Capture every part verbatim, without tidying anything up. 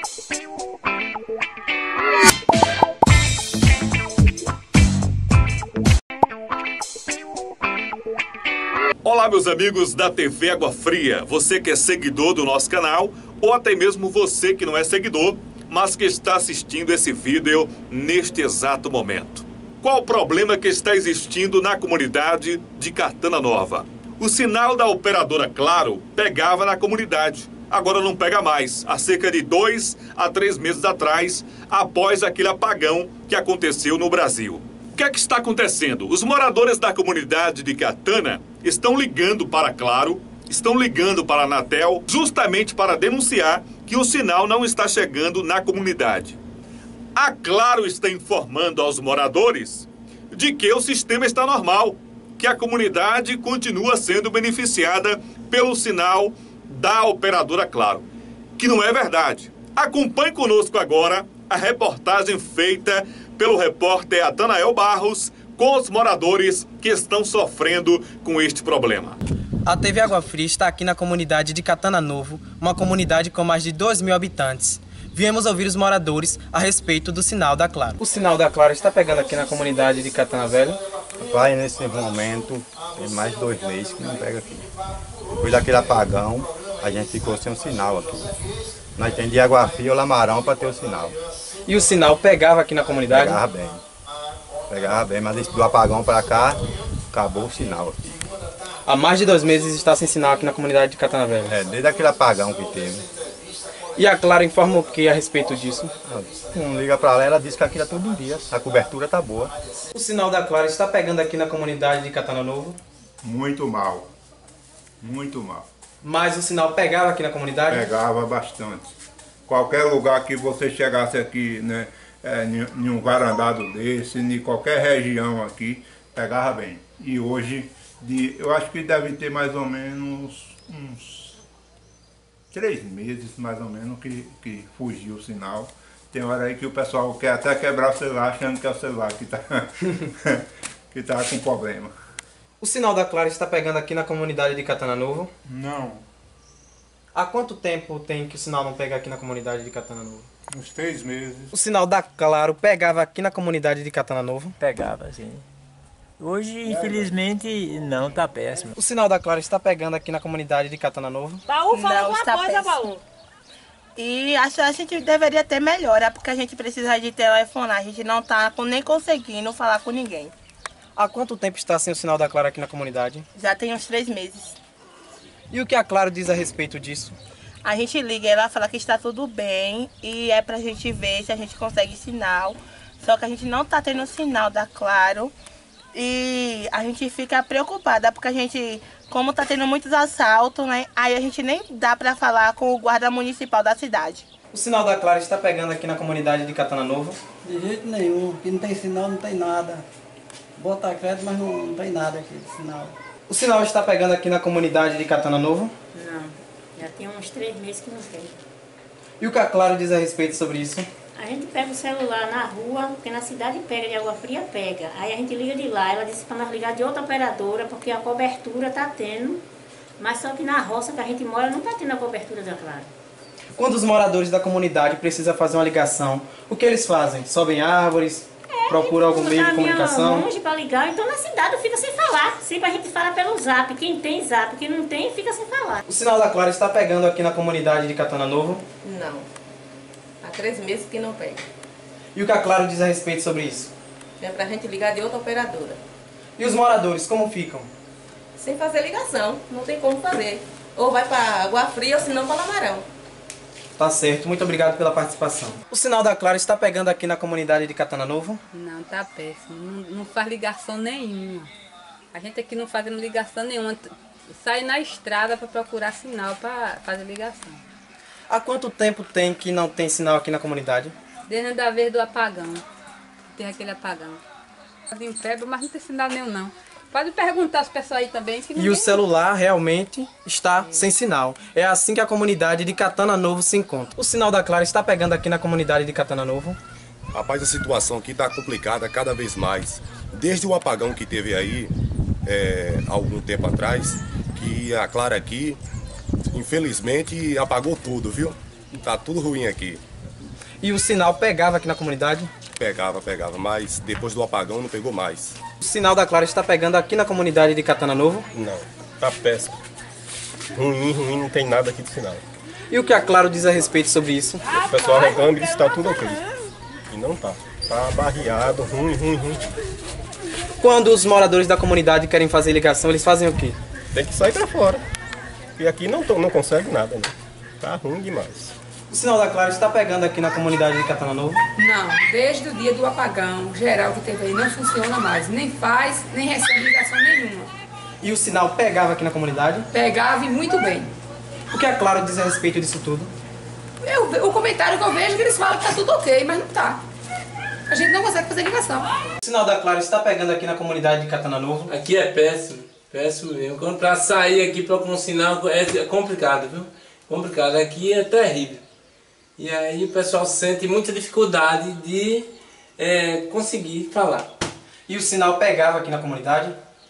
Olá, meus amigos da T V Água Fria, você que é seguidor do nosso canal ou até mesmo você que não é seguidor, mas que está assistindo esse vídeo neste exato momento. Qual o problema que está existindo na comunidade de Catana Nova? O sinal da operadora Claro pegava na comunidade, agora não pega mais, há cerca de dois a três meses atrás, após aquele apagão que aconteceu no Brasil. O que é que está acontecendo? Os moradores da comunidade de Catana estão ligando para a Claro, estão ligando para a Anatel, justamente para denunciar que o sinal não está chegando na comunidade. A Claro está informando aos moradores de que o sistema está normal, que a comunidade continua sendo beneficiada pelo sinal da operadora Claro, que não é verdade. Acompanhe conosco agora a reportagem feita pelo repórter Atanael Barros com os moradores que estão sofrendo com este problema. A T V Água Fria está aqui na comunidade de Catana Novo, uma comunidade com mais de dois mil habitantes. Viemos ouvir os moradores a respeito do sinal da Claro. O sinal da Claro está pegando aqui na comunidade de Catana Velho? Rapaz, nesse momento tem mais de dois meses que não pega aqui. Depois daquele apagão, a gente ficou sem um sinal aqui. Nós temos de Água Fria ou Lamarão para ter o sinal. E o sinal pegava aqui na comunidade? Pegava bem. Pegava bem, mas do apagão para cá, acabou o sinal aqui. Há mais de dois meses está sem sinal aqui na comunidade de Catana Velho? É, desde aquele apagão que teve. E a Claro informa o que a respeito disso? Não liga para lá, ela disse que aqui está todo dia, a cobertura está boa. O sinal da Claro está pegando aqui na comunidade de Catana Novo? Muito mal, muito mal. Mas o sinal pegava aqui na comunidade? Pegava bastante. Qualquer lugar que você chegasse aqui, né, é, em um varandado desse, em qualquer região aqui, pegava bem. E hoje, de, eu acho que deve ter mais ou menos uns três meses, mais ou menos, que, que fugiu o sinal. Tem hora aí que o pessoal quer até quebrar o celular, achando que é o celular que está que tá com problema. O sinal da Claro está pegando aqui na comunidade de Catana Novo? Não. Há quanto tempo tem que o sinal não pega aqui na comunidade de Catana Novo? Uns três meses. O sinal da Claro pegava aqui na comunidade de Catana Novo? Pegava, sim. Hoje, infelizmente, não, tá péssimo. O sinal da Claro está pegando aqui na comunidade de Catana Novo? Baú, fala alguma coisa, Baú. E acho que a gente deveria ter melhora, porque a gente precisa de telefonar, a gente não tá nem conseguindo falar com ninguém. Há quanto tempo está sem o sinal da Claro aqui na comunidade? Já tem uns três meses. E o que a Claro diz a respeito disso? A gente liga e ela fala que está tudo bem e é pra gente ver se a gente consegue sinal. Só que a gente não tá tendo sinal da Claro e a gente fica preocupada porque a gente, como tá tendo muitos assaltos, né? Aí a gente nem dá pra falar com o guarda municipal da cidade. O sinal da Claro está pegando aqui na comunidade de Catana Novo? De jeito nenhum, aqui não tem sinal, não tem nada. Bota crédito, mas não, não tem nada aqui de sinal. O sinal está pegando aqui na comunidade de Catana Novo? Não, já tem uns três meses que não tem. E o que a Claro diz a respeito sobre isso? A gente pega o celular na rua, porque na cidade pega, de Água Fria pega. Aí a gente liga de lá, ela disse para nós ligar de outra operadora, porque a cobertura tá tendo, mas só que na roça que a gente mora não tá tendo a cobertura da Claro. Quando os moradores da comunidade precisam fazer uma ligação, o que eles fazem? Sobem árvores? É, procura algum meio de comunicação? longe para ligar, então na cidade fica sem falar. Sempre a gente fala pelo zap, quem tem zap, quem não tem fica sem falar. O sinal da Claro está pegando aqui na comunidade de Catana Novo? Não. Há três meses que não pega. E o que a Claro diz a respeito sobre isso? É pra gente ligar de outra operadora. E os moradores, como ficam? Sem fazer ligação, não tem como fazer. Ou vai para Água Fria ou se não para Lamarão. Tá certo, muito obrigado pela participação. O sinal da Claro está pegando aqui na comunidade de Catana Novo? Não, tá péssimo. Não, não faz ligação nenhuma. A gente aqui não fazendo ligação nenhuma. Sai na estrada para procurar sinal para fazer ligação. Há quanto tempo tem que não tem sinal aqui na comunidade? Desde a vez do apagão. Tem aquele apagão. Em febre, mas não tem sinal nenhum não. Pode perguntar aos pessoal aí também. Que e o celular realmente está sem sinal. É assim que a comunidade de Catana Novo se encontra. O sinal da Claro está pegando aqui na comunidade de Catana Novo? Rapaz, a situação aqui está complicada cada vez mais. Desde o apagão que teve aí, é, algum tempo atrás, que a Claro aqui, infelizmente, apagou tudo, viu? Tá tudo ruim aqui. E o sinal pegava aqui na comunidade? Pegava, pegava, mas depois do apagão não pegou mais. O sinal da Claro está pegando aqui na comunidade de Catana Novo? Não, tá péssimo. Ruim, ruim, não tem nada aqui de sinal. E o que a Claro diz a respeito sobre isso? O pessoal reclama e diz que tá tudo ok. E não tá. Tá barreado, ruim, ruim, ruim. Quando os moradores da comunidade querem fazer ligação, eles fazem o quê? Tem que sair pra fora. E aqui não, não consegue nada, né? Tá ruim demais. O sinal da Claro está pegando aqui na comunidade de Catana Novo? Não, desde o dia do apagão geral que teve aí não funciona mais. Nem faz, nem recebe ligação nenhuma. E o sinal pegava aqui na comunidade? Pegava e muito bem. O que a Claro diz a respeito disso tudo? Eu, o comentário que eu vejo é que eles falam que tá tudo ok, mas não tá. A gente não consegue fazer ligação. O sinal da Claro está pegando aqui na comunidade de Catana Novo? Aqui é péssimo, péssimo mesmo. Quando pra sair aqui para um sinal é complicado, viu? Complicado, aqui é terrível. E aí o pessoal sente muita dificuldade de é, conseguir falar. E o sinal pegava aqui na comunidade?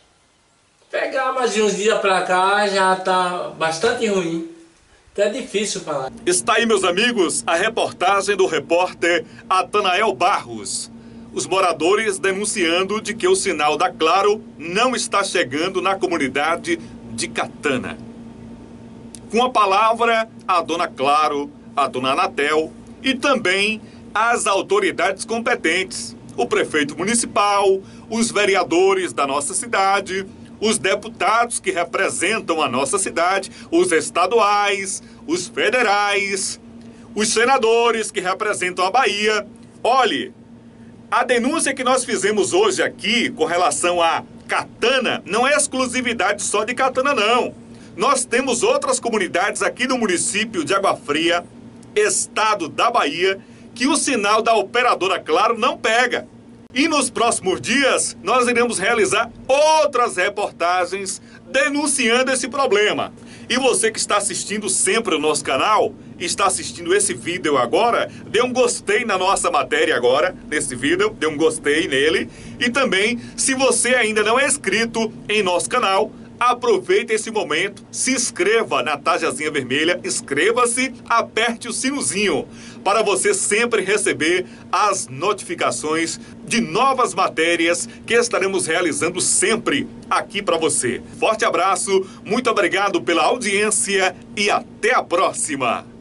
Pegar, mas de uns dias pra cá já tá bastante ruim. Até difícil falar. Está aí, meus amigos, a reportagem do repórter Atanael Barros. Os moradores denunciando de que o sinal da Claro não está chegando na comunidade de Catana. Com a palavra, a dona Claro, a dona Anatel e também as autoridades competentes, o prefeito municipal, os vereadores da nossa cidade, os deputados que representam a nossa cidade, os estaduais, os federais, os senadores que representam a Bahia. Olhe, a denúncia que nós fizemos hoje aqui com relação a Catana não é exclusividade só de Catana, não. Nós temos outras comunidades aqui no município de Água Fria, estado da Bahia, que o sinal da operadora Claro não pega. E nos próximos dias nós iremos realizar outras reportagens denunciando esse problema. E você que está assistindo sempre o nosso canal, está assistindo esse vídeo agora, dê um gostei na nossa matéria agora, nesse vídeo, dê um gostei nele. E também, se você ainda não é inscrito em nosso canal, aproveite esse momento, se inscreva na tajazinha vermelha, inscreva-se, aperte o sinozinho para você sempre receber as notificações de novas matérias que estaremos realizando sempre aqui para você. Forte abraço, muito obrigado pela audiência e até a próxima!